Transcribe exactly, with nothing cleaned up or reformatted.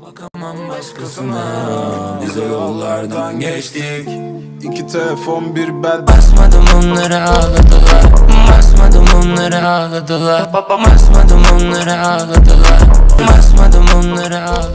Bakamam başkasına, biz o yollardan geçtik. İki telefon bir bel. Basmadım onları ağladılar. Basmadım onları ağladılar. Baba basmadım onları ağladılar. Basmadım onları ağladılar.